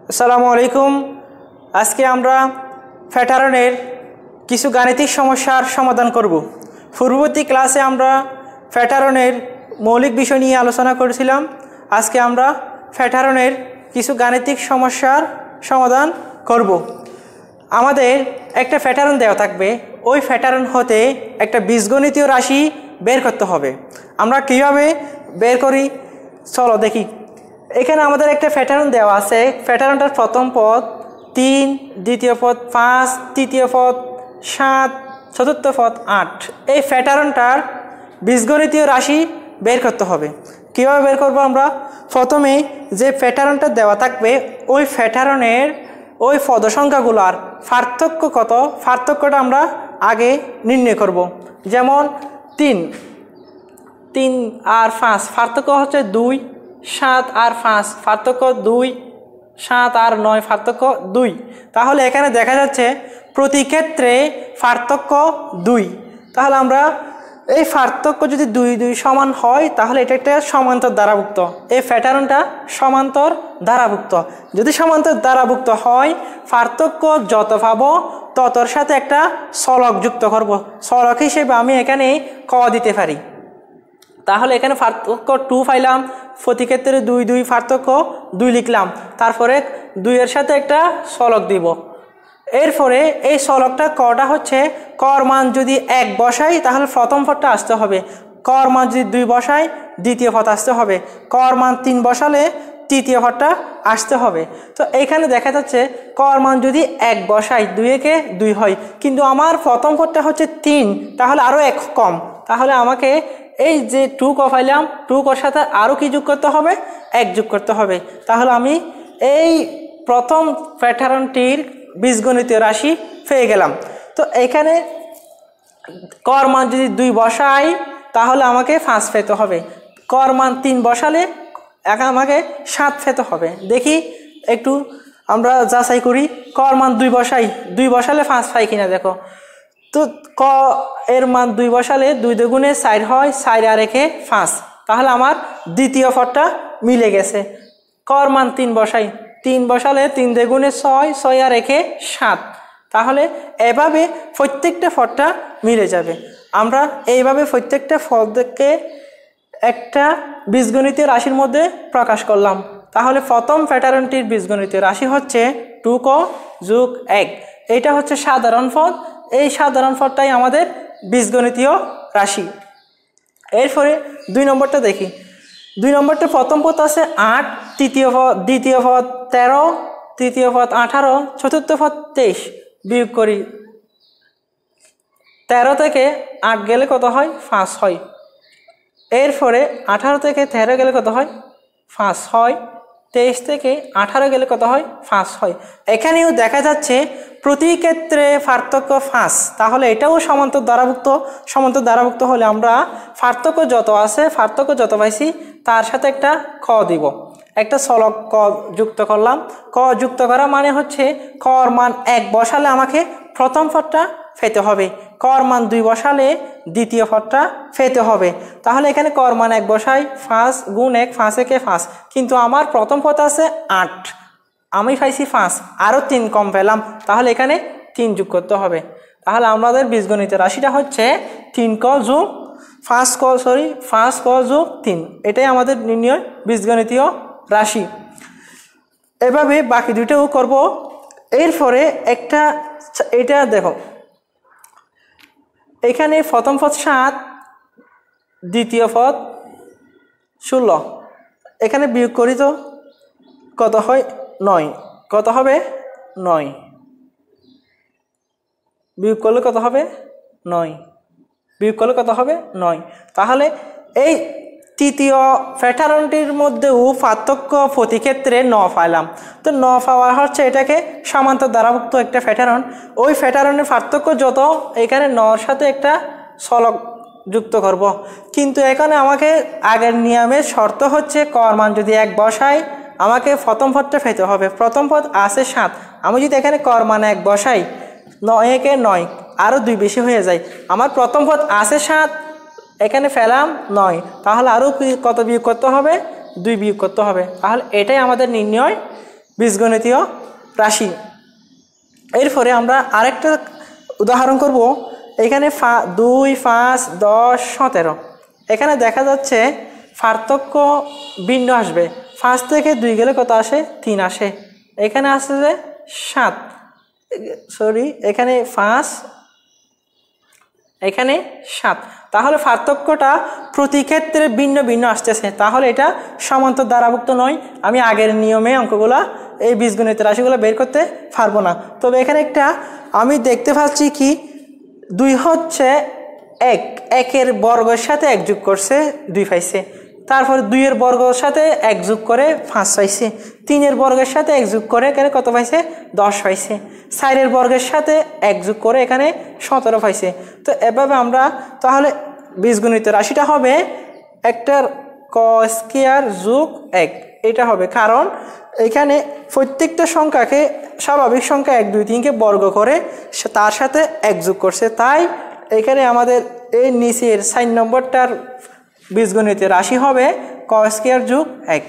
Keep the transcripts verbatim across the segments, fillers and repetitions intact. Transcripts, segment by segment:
আসসালামু আলাইকুম। আজকে আমরা ফ্যাটারনের কিছু গাণিতিক সমস্যার সমাধান করব। পূর্ববর্তী ক্লাসে আমরা ফ্যাটারনের মৌলিক বিষয় নিয়ে আলোচনা করেছিলাম। আজকে আমরা ফ্যাটারনের কিছু গাণিতিক সমস্যার সমাধান করব। আমাদের একটা ফ্যাটারন দেওয়া থাকবে, ওই ফ্যাটারন হতে একটা বীজগণিতীয় রাশি বের করতে হবে। আমরা কিভাবে বের করি চলো দেখি। এখানে আমাদের একটা ফ্যাটারন দেওয়া আছে। ফ্যাটারনটার প্রথম পদ তিন, দ্বিতীয় পদ পাঁচ, তৃতীয় পদ সাত, চতুর্থ পদ আট। এই ফ্যাটারনটার বীজগণিতীয় রাশি বের করতে হবে। কীভাবে বের করব? আমরা প্রথমে যে ফ্যাটারনটা দেওয়া থাকবে ওই ফ্যাটারনের ওই পদসংখ্যাগুলোর পার্থক্য কত, পার্থক্যটা আমরা আগে নির্ণয় করব। যেমন তিন তিন আর পাঁচ পার্থক্য হচ্ছে দুই, সাত আর পাঁচ পার্থক্য দুই, সাত আর নয় পার্থক্য দুই। তাহলে এখানে দেখা যাচ্ছে প্রতি ক্ষেত্রে পার্থক্য দুই। তাহলে আমরা এই পার্থক্য যদি দুই দুই সমান হয় তাহলে এটা একটা সমান্তর দ্বারাভুক্ত। এই প্যাটার্নটা সমান্তর দ্বারাভুক্ত। যদি সমান্তর দ্বারাভুক্ত হয় পার্থক্য যত পাবো ততর সাথে একটা চলক যুক্ত করব। চলক হিসেবে আমি এখানে ক দিতে পারি। তাহলে এখানে পার্থক্য টু পাইলাম, প্রতি ক্ষেত্রে দুই দুই পার্থক্য দুই লিখলাম, তারপরে দুইয়ের সাথে একটা চলক দিব। এরপরে এই চলকটা কটা হচ্ছে কর মান যদি এক বসাই তাহলে প্রথম পদটা আসতে হবে, কর মান যদি দুই বসাই দ্বিতীয় পদ আসতে হবে, কর মান তিন বসালে তৃতীয় পদটা আসতে হবে। তো এইখানে দেখা যাচ্ছে কর মান যদি এক বসাই দুই একে দুই হয়, কিন্তু আমার প্রথম পদটা হচ্ছে তিন, তাহলে আরও এক কম। তাহলে আমাকে এই যে টু ক পাইলাম, টু কর সাথে আরও কি যোগ করতে হবে? এক যোগ করতে হবে। তাহলে আমি এই প্রথম প্যাটার্নটির বীজগণিতীয় রাশি পেয়ে গেলাম। তো এখানে কর মান যদি দুই বসাই তাহলে আমাকে পাঁচ পেতে হবে, কর মান তিন বসালে এখন আমাকে সাত পেতে হবে। দেখি একটু আমরা যাচাই করি, কর মান দুই বসাই, দুই বসালে পাঁচ পাই কিনা দেখো। তো ক এর মান দুই বসালে দুই দুগুণে চার হয়, চার আর একে পাঁচ, তাহলে আমার দ্বিতীয় পদটা মিলে গেছে। কর মান তিন বসাই, তিন বসালে তিন দুগুণে ছয়, ছয় আর একে সাত, তাহলে এভাবে প্রত্যেকটা পদটা মিলে যাবে। আমরা এইভাবে প্রত্যেকটা পদকে একটা বীজগণিতীয় রাশির মধ্যে প্রকাশ করলাম। তাহলে প্রথম প্যাটার্নটির বীজগণিতীয় রাশি হচ্ছে টু ক যোগ এক। এইটা হচ্ছে সাধারণ পদ, এই সাধারণ পদটাই আমাদের বীজগণিতীয় রাশি। এরপরে দুই নম্বরটা দেখি। দুই নম্বরটা প্রথম পদ আছে আট, তৃতীয় পদ দ্বিতীয় পদ তেরো, তৃতীয় পদ আঠারো, চতুর্থ পদ তেইশ। বিয়োগ করি, তেরো থেকে আট গেলে কত হয়? পাঁচ হয়। এরপরে আঠারো থেকে তেরো গেলে কত হয়? পাঁচ হয়। তেইশ থেকে আঠারো গেলে কত হয়? পাঁচ হয়। এখানেও দেখা যাচ্ছে প্রতি ক্ষেত্রে পার্থক্য পাঁচ, তাহলে এটাও সমান্তর দ্বারাভুক্ত। সমান্তর দ্বারাভুক্ত হলে আমরা পার্থক্য যত আছে, পার্থক্য যত পাইছি তার সাথে একটা ক দিব, একটা চলক ক যুক্ত করলাম। ক যুক্ত করা মানে হচ্ছে কর মান এক বসালে আমাকে প্রথম পদটা পেতে হবে, কর মান দুই বসালে দ্বিতীয় পদটা পেতে হবে। তাহলে এখানে কর মান এক বসাই, পাঁচ গুণ এক, পাঁচ একে পাঁচ, কিন্তু আমার প্রথম পদ আছে আট, আমি পাইছি পাঁচ, আরও তিন কম পেলাম, তাহলে এখানে তিন যোগ করতে হবে। তাহলে আমাদের বীজগণিতের রাশিটা হচ্ছে তিন ক যোগ পাঁচ ক সরি পাঁচ ক যোগ তিন, এটাই আমাদের নির্ণয় বীজগণিতীয় রাশি। এভাবে বাকি দুইটাও করব। এরপরে একটা এটা দেখো, এখানে প্রথম পদ সাত, দ্বিতীয় পদ ষোলো, এখানে বিয়োগ করি তো কত হয়? নয়। কত হবে? নয়। বিয়োগ করলে কত হবে? নয়। বিয়োগ করলে কত হবে? নয়। তাহলে এই তৃতীয় প্যাটার্নটির মধ্যেও পার্থক্য প্রতি ক্ষেত্রে ন পাইলাম। তো ন পাওয়া হচ্ছে এটাকে সমান্তর দ্বারাভুক্ত একটা প্যাটার্ন। ওই প্যাটার্নের পার্থক্য যত, এখানে নর সাথে একটা চলক যুক্ত করব। কিন্তু এখানে আমাকে আগের নিয়মের শর্ত হচ্ছে কর মান যদি এক বসাই আমাকে প্রথম পদটা পেতে হবে। প্রথম পদ আছে সাত, আমি যদি এখানে কর মান এক বসাই, নয় একে নয়, আরও দুই বেশি হয়ে যায়। আমার প্রথম পদ আছে সাত, এখানে ফেলাম নয়, তাহলে আরও কত বিয়োগ করতে হবে? দুই বিয়োগ করতে হবে। তাহলে এটাই আমাদের নির্ণয় বীজগণিতীয় রাশি। এরপরে আমরা আরেকটা উদাহরণ করব। এখানে দুই পাঁচ দশ সতেরো, এখানে দেখা যাচ্ছে পার্থক্য ভিন্ন আসবে। পাঁচ থেকে দুই গেলে কত আসে? তিন আসে। এখানে আসছে যে সাত, সরি এখানে পাঁচ, এখানে সাত। তাহলে পার্থক্যটা প্রতি ক্ষেত্রে ভিন্ন ভিন্ন আসতেছে, তাহলে এটা সমান্তর দ্বারাভুক্ত নয়। আমি আগের নিয়মে অঙ্কগুলা এই বীজগণিত রাশিগুলো বের করতে পারবো না। তবে এখানে একটা আমি দেখতে পাচ্ছি কি, দুই হচ্ছে এক, একের বর্গের সাথে এক যোগ করছে দুই পাইছে। তারপর দুইয়ের বর্গের সাথে এক যোগ করে পাঁচ পাইছে। তিনের বর্গের সাথে এক যোগ করে এখানে কত পাইছে? দশ পাইছে। চারের বর্গের সাথে এক যোগ করে এখানে সতেরো পাইছে। তো এভাবে আমরা তাহলে বীজগণিত রাশিটা হবে একটার ক স্কয়ার যোগ এক, এটা হবে। কারণ এখানে প্রত্যেকটা সংখ্যাকে স্বাভাবিক সংখ্যা এক দুই তিনকে বর্গ করে তার সাথে এক যোগ করছে, তাই এখানে আমাদের এই নিচের চার নম্বরটার বীজগণিতের রাশি হবে ক স্কয়ার যোগ এক।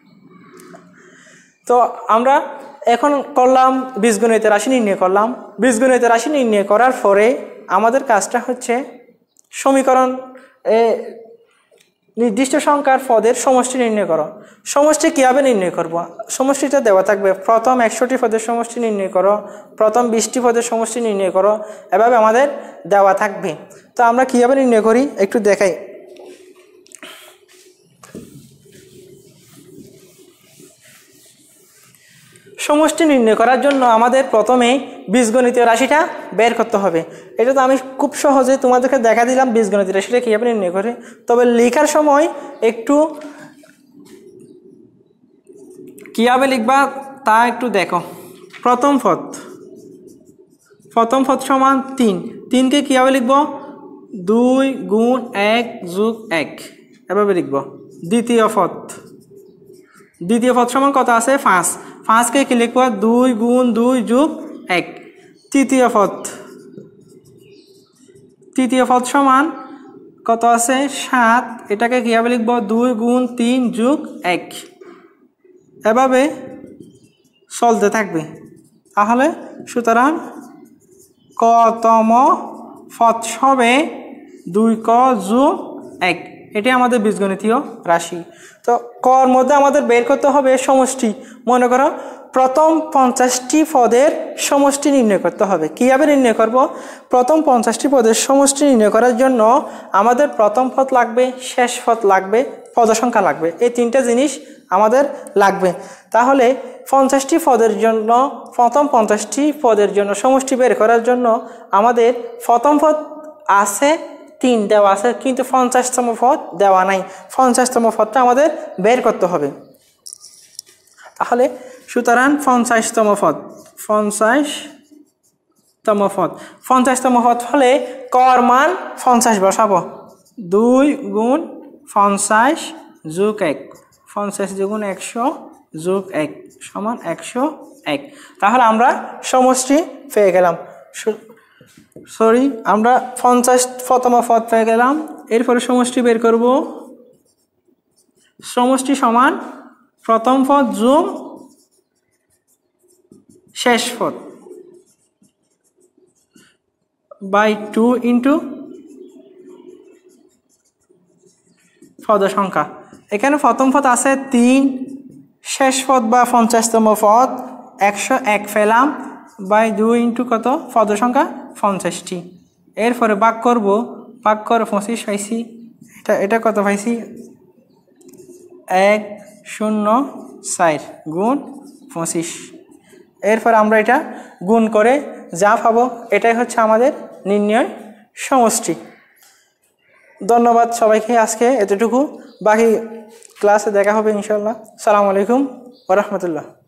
তো আমরা এখন করলাম বীজগণিতের রাশি নির্ণয় করলাম। বীজগণিতের রাশি নির্ণয় করার পরে আমাদের কাজটা হচ্ছে সমীকরণ নির্দিষ্ট সংখ্যার পদের সমষ্টি নির্ণয় করো। সমষ্টি কীভাবে নির্ণয় করব? সমষ্টিটা দেওয়া থাকবে, প্রথম একশোটি পদের সমষ্টি নির্ণয় করো, প্রথম বিশটি পদের সমষ্টি নির্ণয় করো, এভাবে আমাদের দেওয়া থাকবে। তো আমরা কীভাবে নির্ণয় করি একটু দেখাই। সমষ্টি নির্ণয় করার জন্য আমাদের প্রথমে বীজগণিতীয় রাশিটা বের করতে হবে। এটা তো আমি খুব সহজে তোমাদেরকে দেখা দিলাম বীজগণিতীয় রাশিটা কীভাবে নির্ণয় করে। তবে লেখার সময় একটু কীভাবে লিখবা তা একটু দেখো। প্রথম পদ, প্রথম পদ সমান তিন, তিনকে কীভাবে লিখব? দুই গুণ এক যোগ এক, এভাবে লিখব। দ্বিতীয় পদ, দ্বিতীয় পদ সমান কত আছে? পাঁচ, পাঁচকে কি লিখব? দুই গুণ দুই যোগ এক। তৃতীয় পদ, তৃতীয় পদ সমান কত আছে? সাত, এটাকে কীভাবে লিখব? দুই গুণ তিন যোগ এক, এভাবে চলতে থাকবে। তাহলে সুতরাং কতম পদ হবে দুই ক যোগ এক, এটি আমাদের বীজগণিতীয় রাশি। তো কর মধ্যে আমাদের বের করতে হবে সমষ্টি। মনে করো প্রথম পঞ্চাশটি পদের সমষ্টি নির্ণয় করতে হবে। কীভাবে নির্ণয় করব? প্রথম পঞ্চাশটি পদের সমষ্টি নির্ণয় করার জন্য আমাদের প্রথম পদ লাগবে, শেষ পদ লাগবে, পদ সংখ্যা লাগবে। এই তিনটা জিনিস আমাদের লাগবে। তাহলে পঞ্চাশটি পদের জন্য, প্রথম পঞ্চাশটি পদের জন্য সমষ্টি বের করার জন্য আমাদের প্রথম পদ আছে তিন দেওয়া আছে, কিন্তু পঞ্চাশতম পদ দেওয়া নাই। পঞ্চাশতম পদটা আমাদের বের করতে হবে। তাহলে সুতরাং পঞ্চাশতম পদ, পঞ্চাশতম পদ, পঞ্চাশতম পদ হলে কর মান পঞ্চাশ বসাবো। দুই গুণ পঞ্চাশ যোগ এক, পঞ্চাশ যোগুণ একশো যোগ এক সমান একশো এক। তাহলে আমরা সমষ্টি পেয়ে গেলাম। সরি আমরা পঞ্চাশতম পদ পেয়ে গেলাম। এরপরে সমষ্টি বের করব। সমষ্টি সমান প্রথম পদ যোগ শেষ পদ বাই টু ইন্টু পদ সংখ্যা। এখানে প্রথম পদ আছে তিন, শেষ পদ বা পঞ্চাশতম পদ একশো এক পেলাম, বাই দুই ইন্টু কত? পদ সংখ্যা পঞ্চাশটি। এরপরে ভাগ করব, ভাগ করে পঁচিশ পাইছি। এটা এটা কত পাইছি? এক শূন্য চার গুণ পঁচিশ। এরপর আমরা এটা গুণ করে যা পাবো এটাই হচ্ছে আমাদের নির্ণয় সমষ্টি। ধন্যবাদ সবাইকে, আজকে এতটুকু। বাকি ক্লাসে দেখা হবে ইনশাল্লাহ। আসসালামু আলাইকুম ওয়া রাহমাতুল্লাহ।